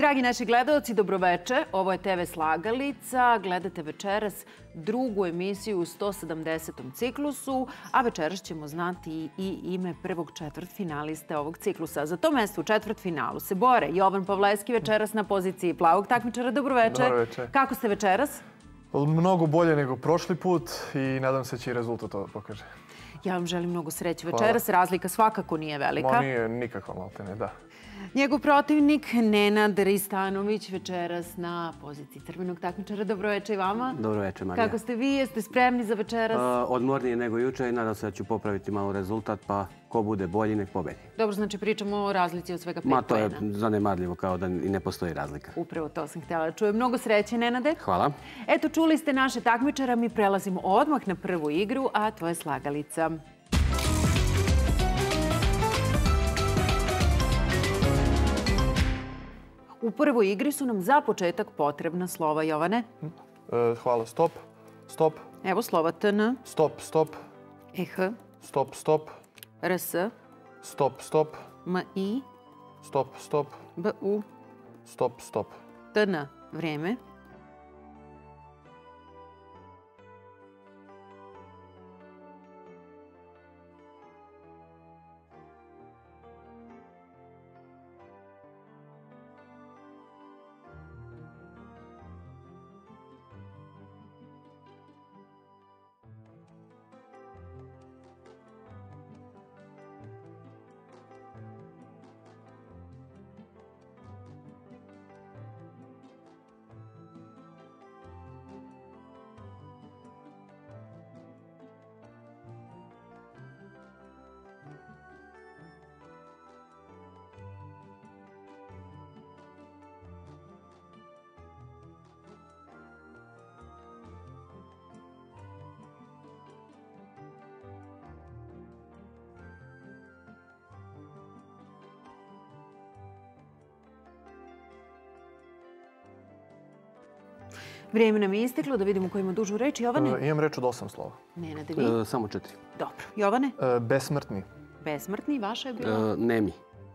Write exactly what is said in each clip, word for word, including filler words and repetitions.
Dragi naši gledalci, dobroveče. Ovo je te ve Slagalica. Gledate večeras drugu emisiju u sto sedamdesetom ciklusu, a večeras ćemo znati i ime prvog četvrtfinaliste ovog ciklusa. Za to mesto u četvrtfinalu se bore Jovan Pavleski večeras na poziciji plavog takmičara. Dobroveče. Dobroveče. Kako ste večeras? Mnogo bolje nego prošli put i nadam se će i rezultat to pokaže. Ja vam želim mnogo sreće večeras. Razlika svakako nije velika. Ma nije nikakva maltene, da. Njegov protivnik, Nenad Ristanović, večeras na poziciji crvenog takmičara. Dobroveče i vama. Dobroveče, Marija. Kako ste vi? Jeste spremni za večeras? Odmornije nego juče i nadam se da ću popraviti malo rezultat, pa ko bude bolji, nek pobedi. Dobro, znači pričamo o razlici od svega pet Ma, to je poena. zanemarljivo, kao da i ne postoji razlika. Upravo to sam htjela da čujem. Mnogo sreće, Nenade. Hvala. Eto, čuli ste naše takmičara. Mi prelazimo odmah na prvu igru, a to je Slagalica. U prvoj igri su nam za početak potrebna slova, Jovane. Hvala. Stop, stop. Evo slova T N, Stop, stop. E H, Stop, stop. R S, Stop, stop. M I, Stop, stop. B U, Stop, stop. T N. Vrijeme. Vrijeme nam je isteklo, da vidimo ko ima dužu reč. Jovane? Imam reč od osam slova. Nenade, vi? Samo četiri. Dobro. Jovane? Besmrtni. Besmrtni. Vaša je bila? Nemi.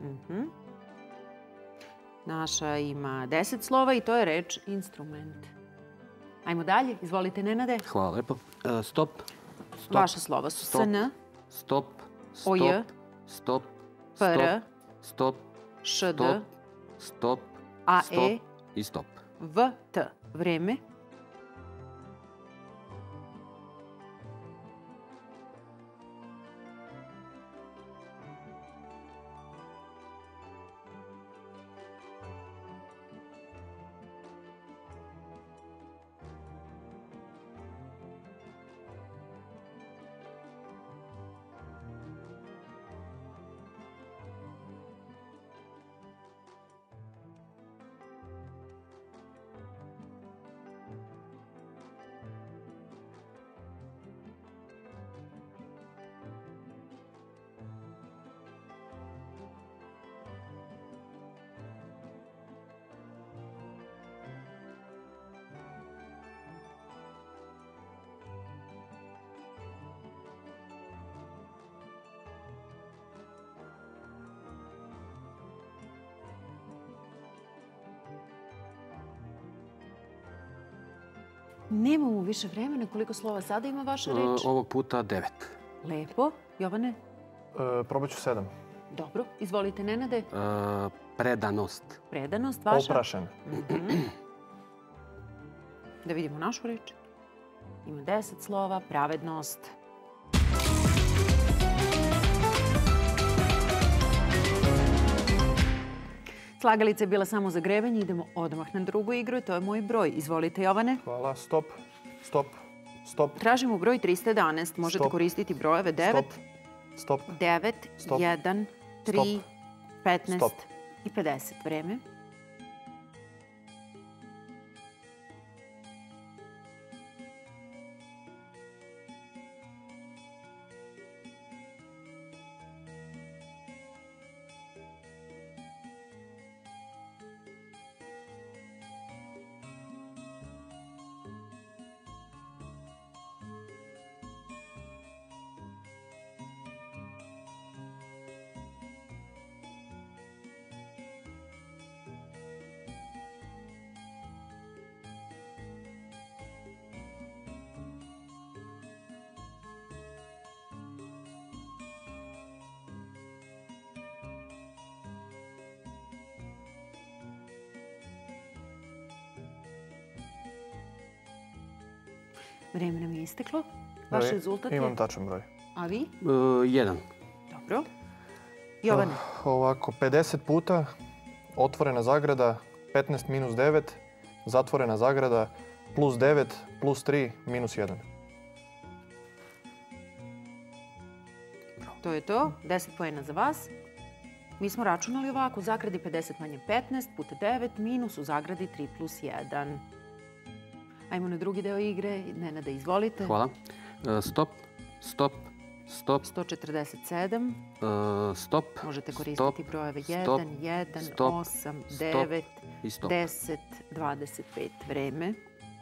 Naša ima deset slova i to je reč instrument. Ajmo dalje. Izvolite, Nenade. Hvala lepo. Stop. Vaša slova su S N, Stop. O J, Stop. P R, Stop. Š D, Stop. A Stop. E, I stop. V T. Vrijeme. Nemamo više vremena. Koliko slova sada ima vaša reč? Ovog puta devet. Lepo. Jovane? Probat ću sedam. Dobro. Izvolite, Nenade. Predanost. Predanost. Vaša? Oprašen. Da vidimo našu reč. Ima deset slova. Pravednost. Slagalica je bila samo za grevanje. Idemo odmah na drugu igru. To je moj broj. Izvolite, Jovane. Hvala. Stop, stop, stop. Tražimo broj trista jedanaest. Možete koristiti brojeve devet, Stop. devet, jedan, tri, petnaest i pedeset. Vreme. Vreme nam je isteklo. Vaš E, rezultat je? Imam tačan broj. A vi? E, jedan. Dobro. Jovane? Ovako, pedeset puta, otvorena zagrada, petnaest minus devet, zatvorena zagrada, plus devet, plus tri, minus jedan. To je to. deset poena za vas. Mi smo računali ovako. U zagradi pedeset manje petnaest puta devet minus u zagradi tri plus jedan. Ajmo na drugi deo igre. Nenade, izvolite. Hvala. E, stop, stop, stop, sto četrdeset sedam. e, stop, Možete koristiti stop, brojeve stop, jedan, jedan, stop, osam, stop devet, i stop. deset, dvadeset pet. Vreme.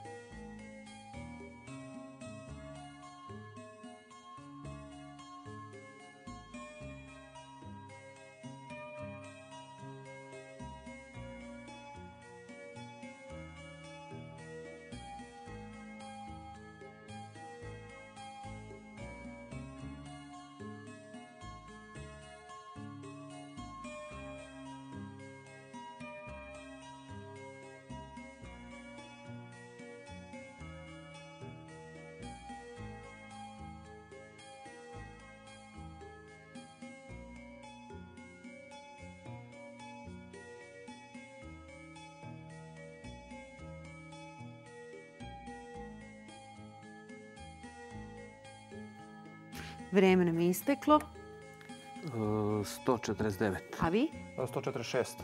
Vreme nam je isteklo. E, sto četrdeset devet. A vi? sto četrdeset šest.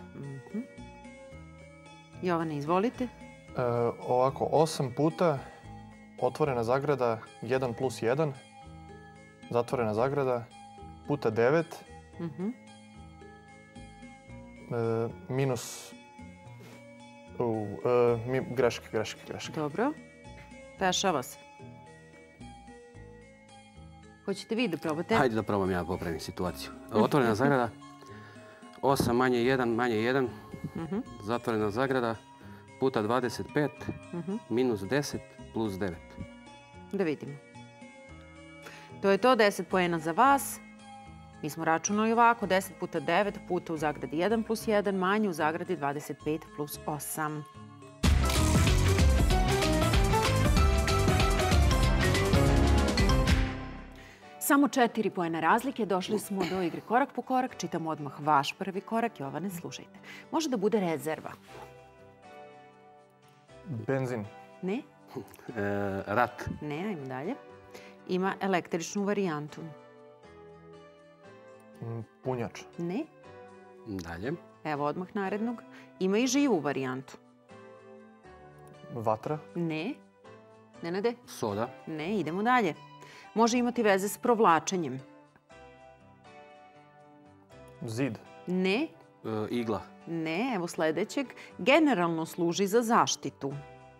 Jovane, izvolite. E, ovako, osam puta, otvorena zagrada, jedan plus jedan, zatvorena zagrada, puta devet, Mhm. e, minus... U, e, mi, greške, greške, greške. Dobro. Dešava se. Hoćete vi da probate? Hajde da probam ja da popravim situaciju. Otvorena zagrada, osam manje jedan manje jedan, Mhm, zatvorena zagrada, puta dvadeset pet, mhm. minus deset, plus devet. Da vidimo. To je to, deset poena za vas. Mi smo računali ovako, deset puta devet puta u zagradi jedan plus jedan manje u zagradi dvadeset pet plus osam. Samo četiri poena razlike, došli smo do igre korak po korak. Čitamo odmah vaš prvi korak. Jovane, slušajte. Može da bude rezerva. Benzin, Ne? E, rat, Ne, ajmo dalje. Ima električnu varijantu. m, punjač, Ne? dalje, Evo odmah narednog. Ima i živu varijantu. vatra, Ne. Nenade? soda, Ne, idemo dalje. Može imati veze s provlačenjem. zid, Ne. e, igla, Ne, evo sledećeg. Generalno služi za zaštitu.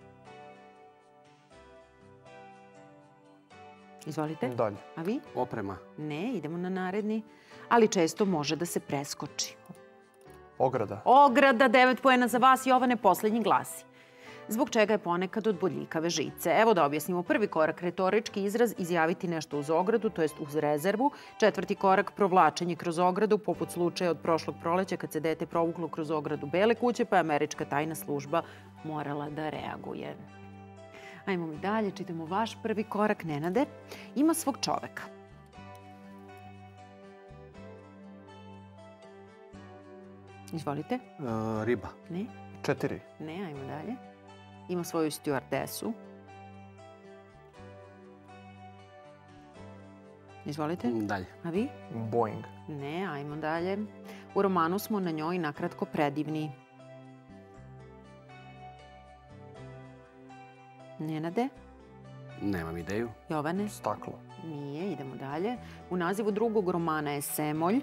Izvolite. dalje, A vi? oprema, Ne, idemo na naredni. Ali često može da se preskoči. ograda, Ograda, devet poena za vas. Jovane, poslednji glasi. Zbog čega je ponekad od bodljikave žice? Evo da objasnimo. Prvi korak, retorički izraz, izjaviti nešto uz ogradu, to jest uz rezervu. Četvrti korak, provlačenje kroz ogradu, poput slučaja od prošlog proleća kad se dete provuklo kroz ogradu Bele kuće, pa je američka tajna služba morala da reaguje. Ajmo mi dalje, čitamo vaš prvi korak, Nenade. Ima svog čoveka. Izvolite. e, riba, Ne? četiri, Ne, ajmo dalje. Ima svoju stjuardesu. Izvolite. dalje, A vi? Boeing, Ne, ajmo dalje. U romanu smo na njoj nakratko predivni. Nenade? nemam ideju, Jovane? staklo, Nije, idemo dalje. U nazivu drugog romana je Semolj.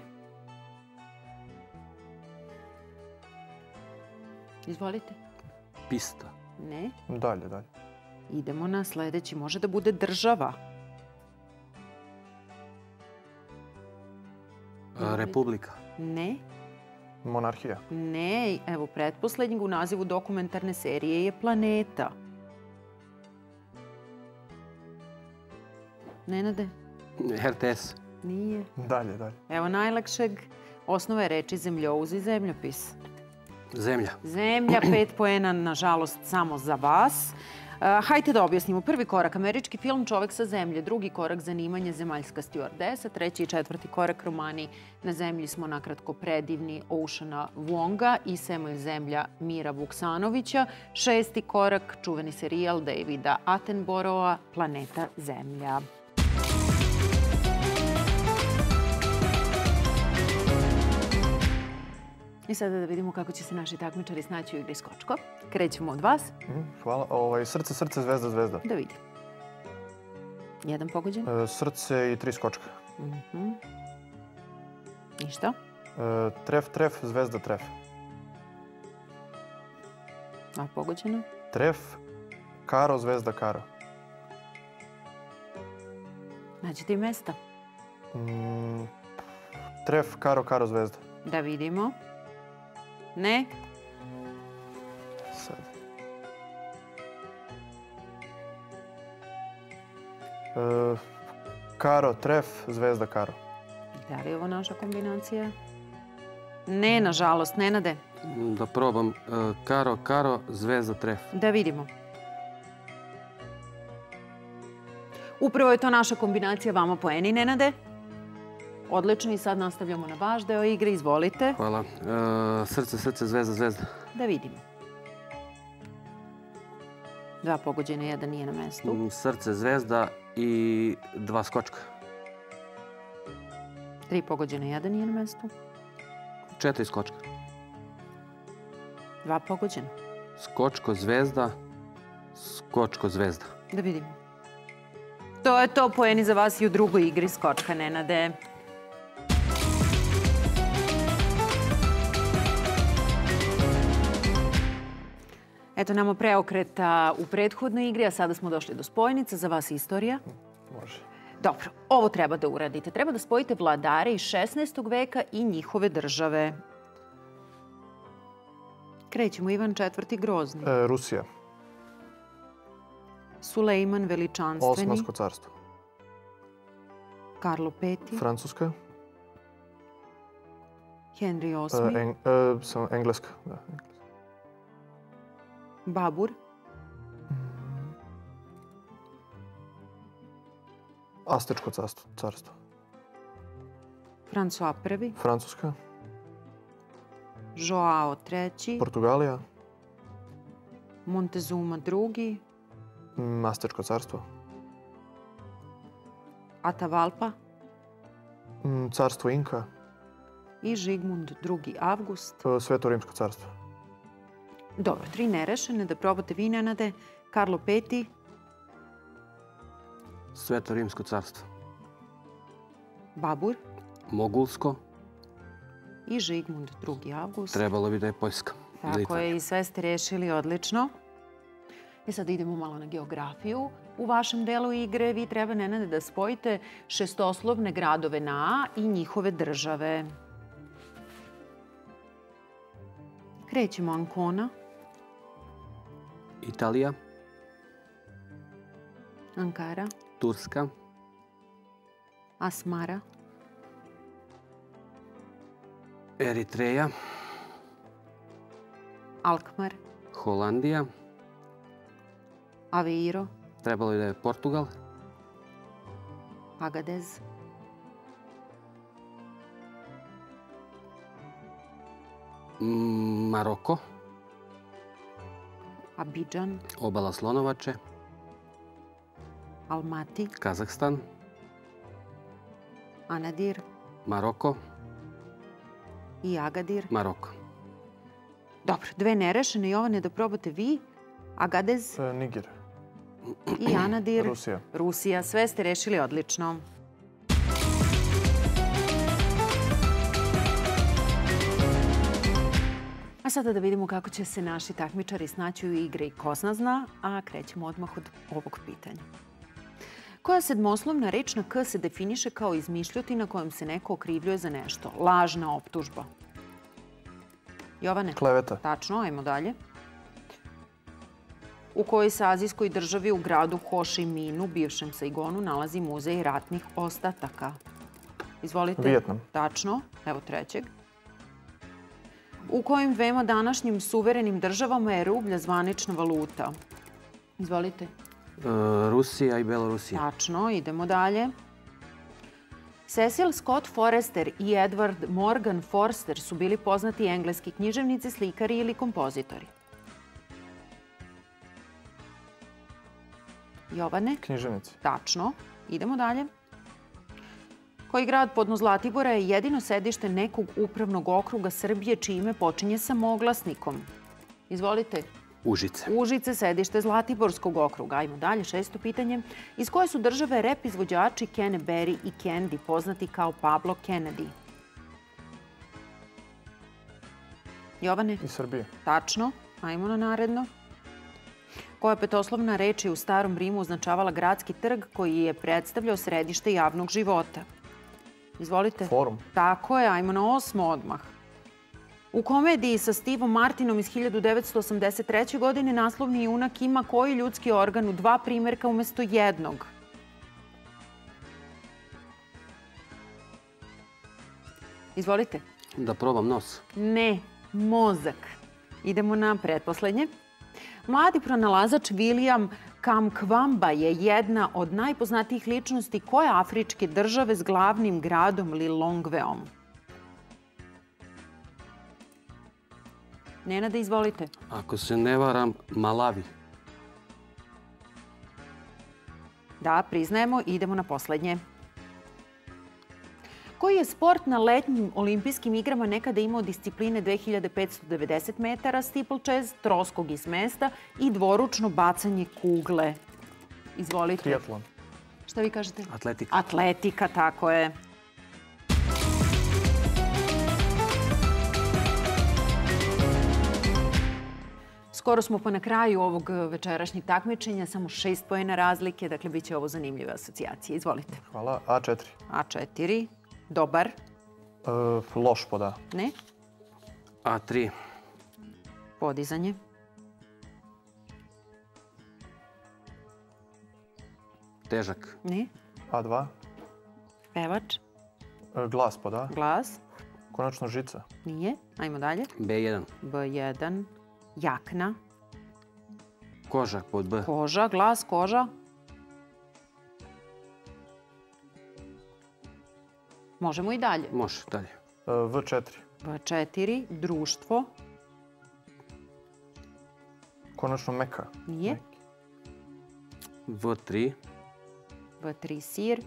Izvolite. pista, Ne. dalje, dalje, Idemo na sledeći. Može da bude država. e, republika, Ne. monarhija, Ne. Evo pretposlednjeg u nazivu dokumentarne serije je Planeta. Nenade? R T S, Nije. dalje, dalje, Evo najlakšeg. Osnova je reči zemljouz i zemljopis. zemlja, Zemlja, pet poena, nažalost, samo za vas. Hajde da objasnimo. Prvi korak, američki film Čovek sa zemlje. Drugi korak, zanimanje zemaljska stjuardesa. Treći i četvrti korak, romani Na zemlji smo nakratko predivni Oceana Wonga i Semolj zemlja Mira Vuksanovića. Šesti korak, čuveni serijal Davida Attenborougha Planeta zemlja. I sada da vidimo kako će se naši takmičari snaći u igri skočko. Krećemo od vas. Hvala. Ovaj, srce, srce, zvezda, zvezda. Da vidim. Jedan pogođen. E, srce i tri skočka. Mhm. Ništa. E, tref, tref, zvezda, tref. Dva pogođena. Tref, karo, zvezda, karo. Nađite i mesta. Mm, tref, karo, karo, zvezda. Da vidimo. Ne. Sad. E, karo, tref, zvezda, karo. Da li je ovo naša kombinacija? Ne, nažalost. Nenade. Da probam. E, karo, karo, zvezda, tref. Da vidimo. Upravo je to naša kombinacija, vama poeni, Nenade. Odlično i sad nastavljamo na vaš deo igre. Izvolite. Hvala. E, srce, srce, zvezda, zvezda. Da vidimo. Dva pogođene, jedan nije na mestu. Mm, Srce, zvezda i dva skočka. Tri pogođene, jedan nije na mestu. Četiri skočka. Dva pogođena. Skočko, zvezda, skočko, zvezda. Da vidimo. To je to, poeni za vas i u drugoj igri skočka, Nenade. Eto nama preokreta u prethodnoj igri, a sada smo došli do spojnica. Za vas istorija. Može. Dobro, ovo treba da uradite. Treba da spojite vladare iz šesnaestog veka i njihove države. Krećemo. Ivan četvrti Grozni. E, Rusija. Sulejman Veličanstveni. Osmansko carstvo. Karlo peti. Francuska. Henry E, osmi. eng, e, samo Engleska. Da, Engleska. Babur. Astečko carstvo. carstvo. François prvi. Francuska. Joao treći. Portugalija. Montezuma drugi. Mm, Astečko carstvo. Atavalpa Mm, carstvo Inka. i Žigmund drugi Avgust. E, Sveto rimsko carstvo. Dobro, tri nerešene. Da probate vi, Nenade. Karlo peti. Sveto rimsko carstvo. Babur Mogulsko. i Žigmund drugi Avgust. Trebalo bi da je Poljska. Tako je, i sve ste rešili odlično. I sad idemo malo na geografiju. U vašem delu igre vi treba, Nenade, da spojite šestoslovne gradove na A i njihove države. Krećemo. Ancona. Italija. Ankara. Turska. Asmara. Eritreja. Alkmaar. Holandija. Aveiro. Trebalo bi da je Portugal. Agadez. Mm, Maroko. Abidžan. Obala Slonovače. Almati. Kazahstan. Anadir Maroko. i Agadir. Maroko. Dobro, dve nerešene. Jovane, da probate vi. Agadez E, Niger. i Anadir. Rusija. Rusija. Sve ste rešili odlično. A sada da vidimo kako će se naši takmičari snaći u igri Ko zna zna, a krećemo odmah od ovog pitanja. Koja sedmoslovna reč na K se definiše kao izmišljotina kojom se neko okrivljuje za nešto? Lažna optužba. Jovane? Kleveta. Tačno, ajmo dalje. U kojoj se azijskoj državi u gradu Ho Chi Minu, bivšem Saigonu, nalazi muzej ratnih ostataka? Izvolite. Vijetnam. Tačno. Evo trećeg. U kojim dvema današnjim suverenim državama je rublja zvanična valuta? Izvolite. Rusija i Belorusija. Tačno, idemo dalje. Cecil Scott Forester i Edward Morgan Forster su bili poznati engleski književnici, slikari ili kompozitori. Jovane? Književnici. Tačno. Idemo dalje. Koji grad podno Zlatibora je jedino sedište nekog upravnog okruga Srbije čije ime počinje sa moglasnikom? Izvolite. Užice. Užice, sedište Zlatiborskog okruga. Ajmo dalje, šesto pitanje. Iz koje su države rep izvođači Kene Berry i Candy, poznati kao Pablo Kennedy? Jovane? Iz Srbije. Tačno. Ajmo na naredno. Koja petoslovna reč je u Starom Rimu označavala gradski trg koji je predstavljao središte javnog života? Izvolite. Forum. Tako je, ajmo na osmo odmah. U komediji sa Stevom Martinom iz hiljadu devetsto osamdeset treće. godine naslovni junak ima koji ljudski organ u dva primjerka umjesto jednog? Izvolite. Da probam nos. Ne, mozak. Idemo na pretposlednje. Mladi pronalazač William Kamkwamba je jedna od najpoznatijih ličnosti koje afričke države s glavnim gradom Lilongveom? Nenade, izvolite. Ako se ne varam, Malavi. Da, priznajemo. Idemo na poslednje. Koji je sport na letnjim olimpijskim igrama nekada imao discipline dve hiljade petsto devedeset metara, steeplechase, troskok iz mesta i dvoručno bacanje kugle? Izvolite. Triatlon. Šta vi kažete? Atletika. Atletika, tako je. Skoro smo pa na kraju ovog večerašnjeg takmičenja, samo šest poena razlike, dakle bit će ovo zanimljive asocijacije. Izvolite. Hvala. A četiri. A četiri. Dobar. E, loš pod A. Ne. A tri. Podizanje. Težak. Ne. A dva. Pevač. E, glas pod A. Glas. Konačno žica. Nije. Ajmo dalje. B jedan. B jedan. Jakna. Kožak pod B. Koža. Glas. Koža. Možemo i dalje. Može, dalje. E, V četiri. V četiri. Društvo. Konačno meka. Nije. V tri. V tri. Sir.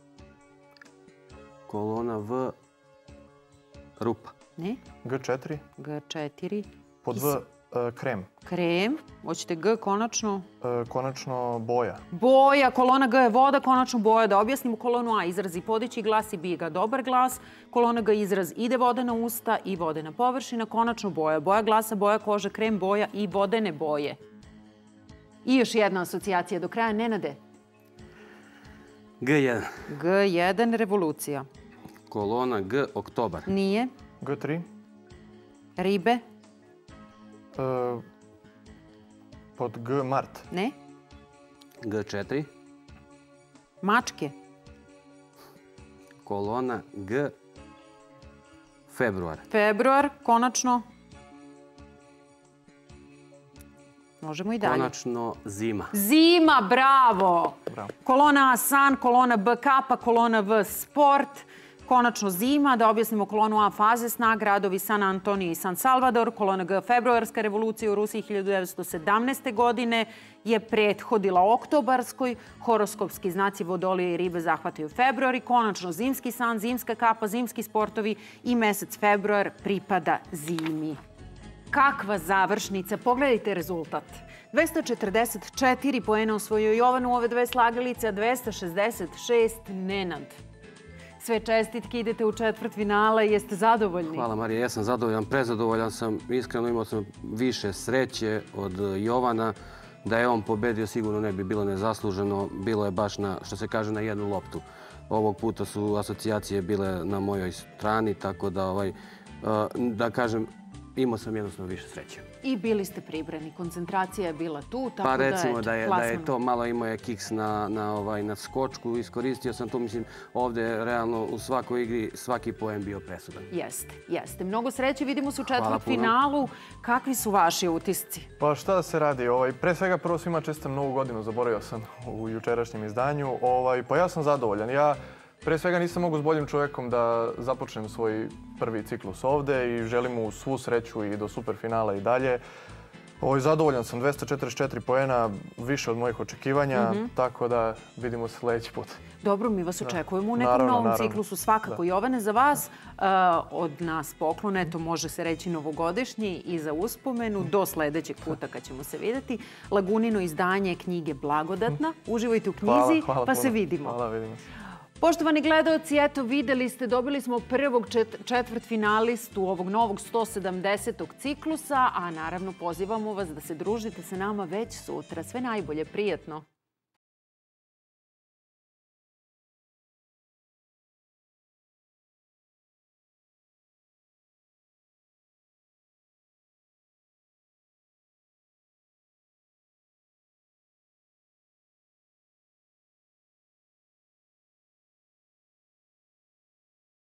Kolona V. Rupa. Ne. G četiri. G četiri. Pod V e, krem. Krem. Hoćete G konačno? E, konačno boja. Boja. Kolona G je voda, konačno boja. Da objasnimo kolonu A. Izrazi podići glas i biga. Dobar glas. Kolona G izraz ide vodena usta i vodena površina. Konačno boja. Boja glasa, boja kože, krem, boja i vodene boje. I još jedna asocijacija do kraja. Nenade. G jedan. G jedan. Revolucija. Kolona G. Oktobar. Nije. G tri. Ribe. E, pod G mart. Ne. G četiri. Mačke. Kolona G. Februar. Februar. Konačno. Možemo i dalje. Konačno zima. Zima, bravo! Bravo. Kolona A san, kolona B kapa, kolona V sport. Konačno zima, da objasnimo kolonu A faze sna, gradovi San Antonio i San Salvador. Kolona G februarska revolucija u Rusiji hiljadu devetsto sedamnaeste. godine je prethodila oktobarskoj. Horoskopski znaci vodolije i ribe zahvataju februar i konačno zimski san, zimska kapa, zimski sportovi i mesec februar pripada zimi. Kakva završnica. Pogledajte rezultat. dvesta četrdeset četiri poena osvojio Jovan u ove dve slagalice, a dvesta šezdeset šest Nenad. Sve čestitke, idete u četvrtfinale. Jeste zadovoljni? Hvala Marija, ja sam zadovoljan, prezadovoljan sam. Iskreno imao sam više sreće od Jovana. Da je on pobedio sigurno ne bi bilo nezasluženo. Bilo je baš na, što se kaže, na jednu loptu. Ovog puta su asocijacije bile na mojoj strani, tako da, ovaj, da kažem, imao sam jednostavno više sreće. I bili ste pribrani, koncentracija je bila tu, tako Pa da je recimo da je, da plasman. je to malo imao je kiks na, na, ovaj, na skočku, iskoristio sam to, mislim, ovdje je realno u svakoj igri svaki poen bio presudan. Jeste, jeste. Mnogo sreće, vidimo se u Hvala puno. četvrtfinalu. Kakvi su vaši utisci? Pa šta da se radi? Ovaj, pre svega prvo svima čestitam novu godinu, zaboravio sam u jučerašnjem izdanju. Ovaj, pa ja sam zadovoljan. Ja pre svega nisam mogu s boljim čovjekom da započnem svoj prvi ciklus ovde i želim mu svu sreću i do superfinala i dalje. Ovaj, zadovoljan sam, dvesta četrdeset četiri poena, više od mojih očekivanja, Mhm. tako da vidimo se sljedeći put. Dobro, mi vas očekujemo u nekom Naravno, novom naravno. ciklusu. Svakako, Da. Jovane, za vas uh, od nas poklone, to može se reći novogodišnji i za uspomenu, do sljedećeg puta kad ćemo se vidjeti. Lagunino izdanje knjige Blagodatna. Uživajte u knjizi, Hvala, hvala pa se puno. vidimo. Hvala, vidimo se. Poštovani gledaoci, eto videli ste, dobili smo prvog čet četvrtfinalistu ovog novog sto sedamdesetog ciklusa, a naravno pozivamo vas da se družite sa nama već sutra. Sve najbolje, prijatno.